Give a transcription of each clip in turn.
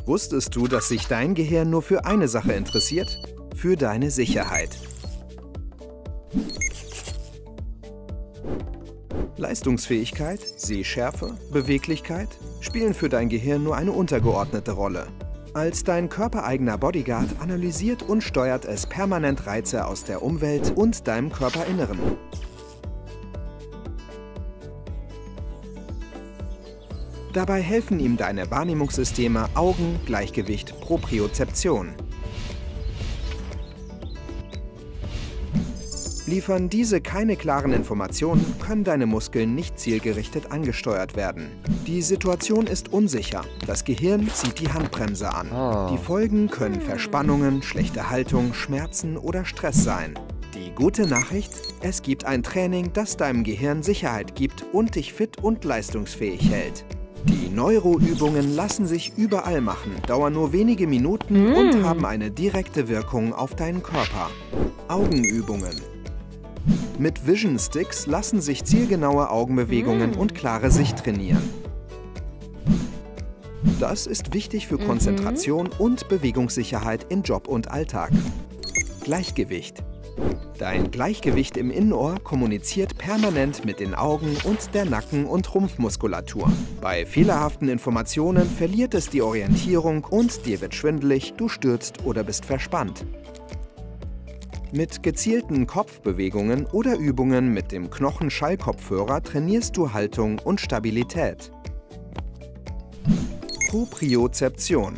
Wusstest du, dass sich dein Gehirn nur für eine Sache interessiert? Für deine Sicherheit. Leistungsfähigkeit, Sehschärfe, Beweglichkeit spielen für dein Gehirn nur eine untergeordnete Rolle. Als dein körpereigener Bodyguard analysiert und steuert es permanent Reize aus der Umwelt und deinem Körperinneren. Dabei helfen ihm deine Wahrnehmungssysteme Augen, Gleichgewicht, Propriozeption. Liefern diese keine klaren Informationen, können deine Muskeln nicht zielgerichtet angesteuert werden. Die Situation ist unsicher. Das Gehirn zieht die Handbremse an. Die Folgen können Verspannungen, schlechte Haltung, Schmerzen oder Stress sein. Die gute Nachricht: Es gibt ein Training, das deinem Gehirn Sicherheit gibt und dich fit und leistungsfähig hält. Die Neuroübungen lassen sich überall machen, dauern nur wenige Minuten und haben eine direkte Wirkung auf deinen Körper. Augenübungen. Mit Vision Sticks lassen sich zielgenaue Augenbewegungen und klare Sicht trainieren. Das ist wichtig für Konzentration und Bewegungssicherheit in Job und Alltag. Gleichgewicht. Dein Gleichgewicht im Innenohr kommuniziert permanent mit den Augen und der Nacken- und Rumpfmuskulatur. Bei fehlerhaften Informationen verliert es die Orientierung und dir wird schwindelig, du stürzt oder bist verspannt. Mit gezielten Kopfbewegungen oder Übungen mit dem Knochenschallkopfhörer trainierst du Haltung und Stabilität. Propriozeption.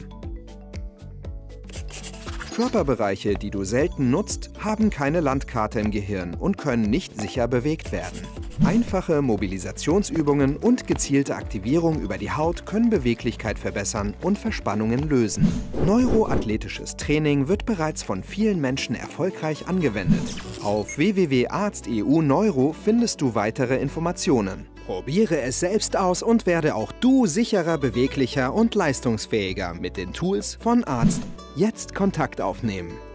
Körperbereiche, die du selten nutzt, haben keine Landkarte im Gehirn und können nicht sicher bewegt werden. Einfache Mobilisationsübungen und gezielte Aktivierung über die Haut können Beweglichkeit verbessern und Verspannungen lösen. Neuroathletisches Training wird bereits von vielen Menschen erfolgreich angewendet. Auf www.arzt.eu Neuro findest du weitere Informationen. Probiere es selbst aus und werde auch du sicherer, beweglicher und leistungsfähiger mit den Tools von Arzt. Jetzt Kontakt aufnehmen.